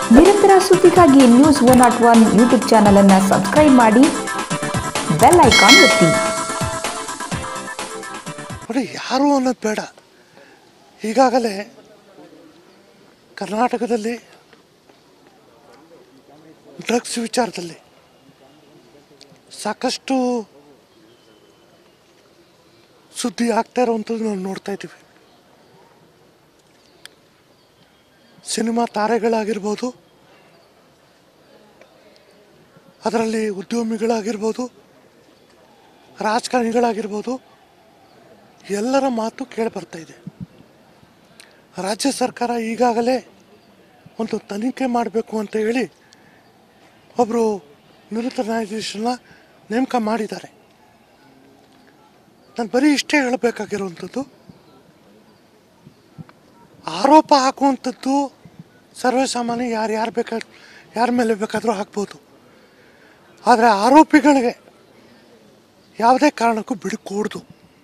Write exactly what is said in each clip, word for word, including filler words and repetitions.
ನಿರಂತರ ಸುದ್ದಿಗಾಗಿ news one not one YouTube channel ಅನ್ನು ಸಬ್ಸ್ಕ್ರೈಬ್ ಮಾಡಿ, ಬೆಲ್ ಐಕಾನ್ ಒತ್ತಿ. ನೋಡಿ, ಯಾರು ಅನ್ನೋದು ಬೇಡ. ಈಗಾಗಲೇ ಕರ್ನಾಟಕದಲ್ಲಿ ಡ್ರಗ್ಸ್ ವಿಚಾರದಲ್ಲಿ ಸಾಕಷ್ಟು ಸುದ್ದಿ ಆಗ್ತಾ ಇರುವಂಥದ್ದು ನಾವು ನೋಡ್ತಾ ಇದ್ದೀವಿ. ಸಿನಿಮಾ ತಾರೆಗಳಾಗಿರ್ಬೋದು, ಅದರಲ್ಲಿ ಉದ್ಯಮಿಗಳಾಗಿರ್ಬೋದು, ರಾಜಕಾರಣಿಗಳಾಗಿರ್ಬೋದು, ಎಲ್ಲರ ಮಾತು ಕೇಳಿ ಬರ್ತಾ ಇದೆ. ರಾಜ್ಯ ಸರ್ಕಾರ ಈಗಾಗಲೇ ಒಂದು ತನಿಖೆ ಮಾಡಬೇಕು ಅಂತ ಹೇಳಿ ಒಬ್ಬರು ನಿವೃತ್ತ ನ್ಯಾಯಾಧೀಶರನ್ನ ನೇಮಕ ಮಾಡಿದ್ದಾರೆ. ನಾನು ಬರೀ ಇಷ್ಟೇ ಹೇಳಬೇಕಾಗಿರುವಂಥದ್ದು, ಆರೋಪ ಹಾಕುವಂಥದ್ದು ಸರ್ವೇ ಸಾಮಾನ್ಯ, ಯಾರು ಯಾರು ಬೇಕಾದ ಯಾರ ಮೇಲೆ ಬೇಕಾದರೂ ಹಾಕ್ಬೋದು. ಆದರೆ ಆರೋಪಿಗಳಿಗೆ ಯಾವುದೇ ಕಾರಣಕ್ಕೂ ಬಿಡಕೂಡ್ದು.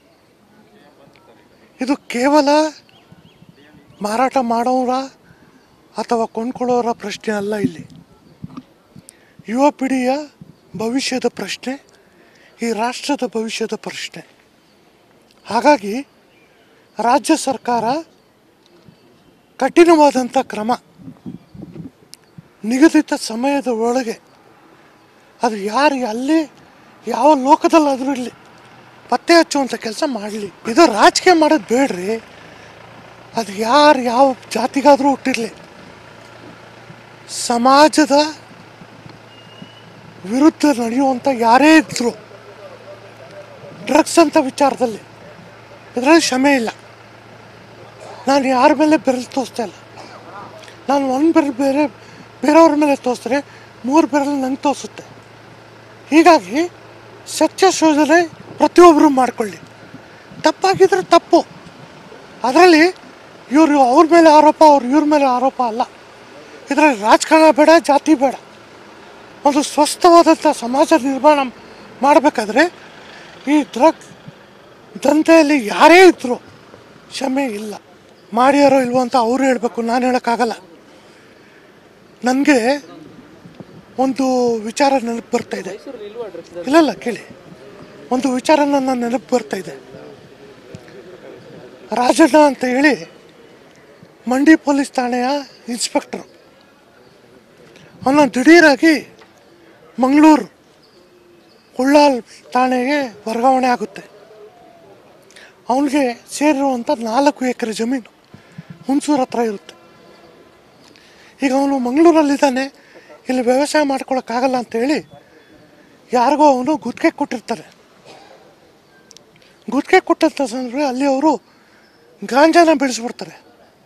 ಇದು ಕೇವಲ ಮಾರಾಟ ಮಾಡೋರ ಅಥವಾ ಕೊಂಡ್ಕೊಳ್ಳೋರ ಪ್ರಶ್ನೆ ಅಲ್ಲ. ಇಲ್ಲಿ ಯುವ ಪೀಳಿಗೆಯ ಭವಿಷ್ಯದ ಪ್ರಶ್ನೆ, ಈ ರಾಷ್ಟ್ರದ ಭವಿಷ್ಯದ ಪ್ರಶ್ನೆ. ಹಾಗಾಗಿ ರಾಜ್ಯ ಸರ್ಕಾರ ಕಠಿಣವಾದಂಥ ಕ್ರಮ, ನಿಗದಿತ ಸಮಯದ ಒಳಗೆ, ಅದು ಯಾರು ಅಲ್ಲಿ ಯಾವ ಲೋಕದಲ್ಲಾದರೂ ಇಲ್ಲಿ ಪತ್ತೆ ಹಚ್ಚುವಂಥ ಕೆಲಸ ಮಾಡಲಿ. ಇದು ರಾಜಕೀಯ ಮಾಡೋದು ಬೇಡ್ರಿ. ಅದು ಯಾರು ಯಾವ ಜಾತಿಗಾದರೂ ಹುಟ್ಟಿರಲಿ, ಸಮಾಜದ ವಿರುದ್ಧ ನಡೆಯುವಂಥ ಯಾರೇ ಇದ್ದರು ಡ್ರಗ್ಸ್ ಅಂತ ವಿಚಾರದಲ್ಲಿ ಇದರಲ್ಲಿ ಕ್ಷಮೆ ಇಲ್ಲ. ನಾನು ಯಾರ ಮೇಲೆ ಬೆರಳು ತೋರಿಸ್ತಾ ಇಲ್ಲ. ನಾನು ಒಂದು ಬೆರಳು ಬೇರೆ ಬೇರೆಯವ್ರ ಮೇಲೆ ತೋರಿಸಿದ್ರೆ ಮೂರು ಬೆರಳು ನಂಗೆ ತೋರಿಸುತ್ತೆ. ಹೀಗಾಗಿ ಸತ್ಯ ಶೋಧನೆ ಪ್ರತಿಯೊಬ್ಬರು ಮಾಡಿಕೊಳ್ಳಿ. ತಪ್ಪಾಗಿದ್ರೆ ತಪ್ಪು. ಅದರಲ್ಲಿ ಇವರು ಅವ್ರ ಮೇಲೆ ಆರೋಪ, ಅವ್ರು ಇವ್ರ ಮೇಲೆ ಆರೋಪ ಅಲ್ಲ. ಇದರಲ್ಲಿ ರಾಜಕಾರಣ ಬೇಡ, ಜಾತಿ ಬೇಡ. ಒಂದು ಸ್ವಸ್ಥವಾದಂಥ ಸಮಾಜ ನಿರ್ಮಾಣ ಮಾಡಬೇಕಾದ್ರೆ ಈ ಡ್ರಗ್ ದಂಧೆಯಲ್ಲಿ ಯಾರೇ ಇದ್ದರೂ ಕ್ಷಮೆ ಇಲ್ಲ. ಮಾಡ್ಯಾರೋ ಇಲ್ವೋ ಅಂತ ಅವರು ಹೇಳಬೇಕು, ನಾನು ಹೇಳೋಕ್ಕಾಗಲ್ಲ. ನನಗೆ ಒಂದು ವಿಚಾರ ನೆನಪು ಬರ್ತಾ ಇದೆ. ಇಲ್ಲಲ್ಲ ಕೇಳಿ, ಒಂದು ವಿಚಾರ ನನ್ನ ನೆನಪು ಬರ್ತಾ ಇದೆ. ರಾಜಣ್ಣ ಅಂತ ಹೇಳಿ ಮಂಡಿ ಪೊಲೀಸ್ ಠಾಣೆಯ ಇನ್ಸ್ಪೆಕ್ಟರು, ಅವನ ದಿಢೀರಾಗಿ ಮಂಗಳೂರು ಉಳ್ಳಾಲ್ ಠಾಣೆಗೆ ವರ್ಗಾವಣೆ ಆಗುತ್ತೆ. ಅವನಿಗೆ ಸೇರಿರುವಂಥ ನಾಲ್ಕು ಎಕರೆ ಜಮೀನು ಹುಣಸೂರು ಹತ್ರ ಇರುತ್ತೆ. ಈಗ ಅವನು ಮಂಗಳೂರಲ್ಲಿದ್ದಾನೆ, ಇಲ್ಲಿ ವ್ಯವಸಾಯ ಮಾಡ್ಕೊಳಕ್ಕಾಗಲ್ಲ ಅಂತೇಳಿ ಯಾರಿಗೋ ಅವನು ಗುತ್ತಿಗೆ ಕೊಟ್ಟಿರ್ತಾರೆ. ಗುತ್ತಿಗೆ ಕೊಟ್ಟಂಥ ಸಂದರ್ಭ ಅಲ್ಲಿ ಅವರು ಗಾಂಜಾನ ಬೆಳೆಸ್ಬಿಡ್ತಾರೆ.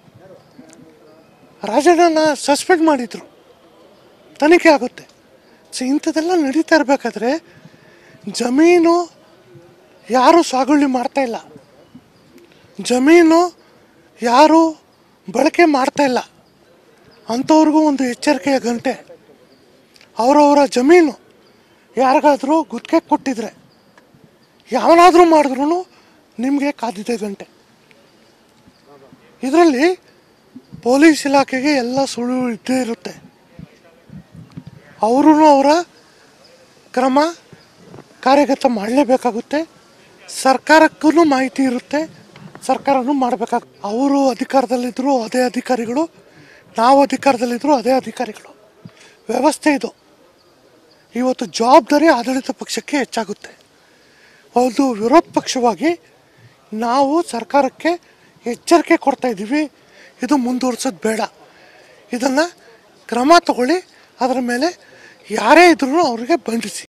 ರಾಜಣ್ಣನ ಸಸ್ಪೆಂಡ್ ಮಾಡಿದ್ರು, ತನಿಖೆ ಆಗುತ್ತೆ. ಸೊ ಇಂಥದ್ದೆಲ್ಲ ನಡೀತಾ ಇರಬೇಕಾದ್ರೆ ಜಮೀನು ಯಾರೂ ಸಾಗುವಳಿ ಮಾಡ್ತಾ ಇಲ್ಲ, ಜಮೀನು ಯಾರು ಬಳಕೆ ಮಾಡ್ತಾ ಇಲ್ಲ. ಅಂಥವ್ರಿಗೂ ಒಂದು ಎಚ್ಚರಿಕೆಯ ಗಂಟೆ. ಅವರವರ ಜಮೀನು ಯಾರಿಗಾದರೂ ಗುತ್ತಿಗೆ ಕೊಟ್ಟಿದ್ರೆ, ಯಾವನಾದರೂ ಮಾಡಿದ್ರು ನಿಮಗೆ ಕಾದಿದೆ ಗಂಟೆ. ಇದರಲ್ಲಿ ಪೊಲೀಸ್ ಇಲಾಖೆಗೆ ಎಲ್ಲ ಸುಳ್ಳು ಇದ್ದೇ ಇರುತ್ತೆ. ಅವರೂ ಅವರ ಕ್ರಮ ಕಾರ್ಯಗತ ಮಾಡಲೇಬೇಕಾಗುತ್ತೆ. ಸರ್ಕಾರಕ್ಕೂ ಮಾಹಿತಿ ಇರುತ್ತೆ, ಸರ್ಕಾರನೂ ಮಾಡಬೇಕಾಗುತ್ತೆ. ಅವರು ಅಧಿಕಾರದಲ್ಲಿದ್ದರೂ ಅದೇ ಅಧಿಕಾರಿಗಳು, ನಾವು ಅಧಿಕಾರದಲ್ಲಿದ್ದರೂ ಅದೇ ಅಧಿಕಾರಿಗಳು. ವ್ಯವಸ್ಥೆ ಇದು. ಇವತ್ತು ಜವಾಬ್ದಾರಿ ಆಡಳಿತ ಪಕ್ಷಕ್ಕೆ ಹೆಚ್ಚಾಗುತ್ತೆ. ಒಂದು ವಿರೋಧ ಪಕ್ಷವಾಗಿ ನಾವು ಸರ್ಕಾರಕ್ಕೆ ಎಚ್ಚರಿಕೆ ಕೊಡ್ತಾ ಇದ್ದೀವಿ, ಇದು ಮುಂದುವರ್ಸೋದು ಬೇಡ. ಇದನ್ನು ಕ್ರಮ ತಗೊಳ್ಳಿ, ಅದರ ಮೇಲೆ ಯಾರೇ ಇದ್ರೂ ಅವರಿಗೆ ಬಂಧಿಸಿ.